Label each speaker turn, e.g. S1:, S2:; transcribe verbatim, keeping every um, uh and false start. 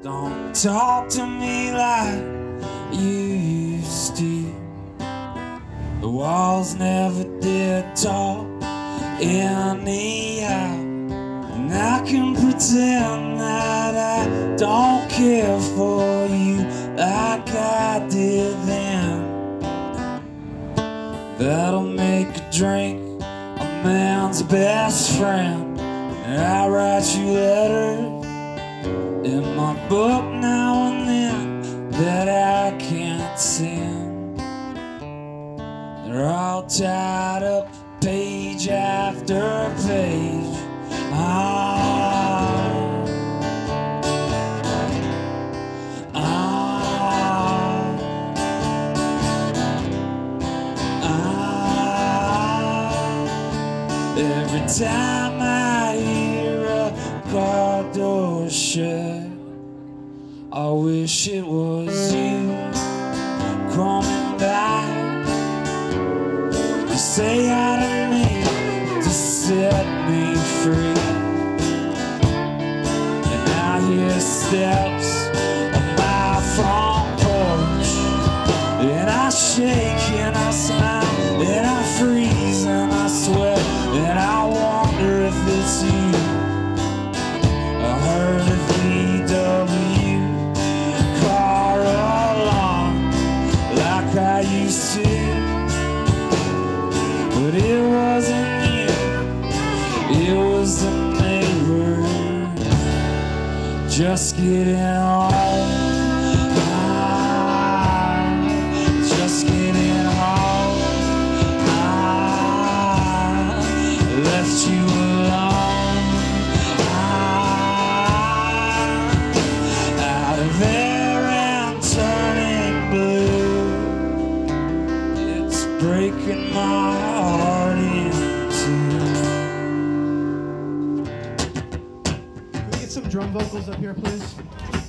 S1: Don't talk to me like you used to. The walls never did talk anyhow. And I can pretend that I don't care for you like I did then. That'll make a drink a man's best friend. And I write you letters in my book now and then that I can't send. They're all tied up page after page. Ah, ah, ah. Every time I hear a car door shut, I wish it was you coming back to say hi to me, to set me free. And I hear steps on my front porch, and I shake and I smile and I freeze and I sweat and I wonder if it's you. I heard a V W car alarm like I used to, but it wasn't you, it was the neighbor just getting home. Ah, just getting home. Ah, left you alone. Ah, out of there and turning blue. It's breaking my heart in two.
S2: Can we get some drum vocals up here, please?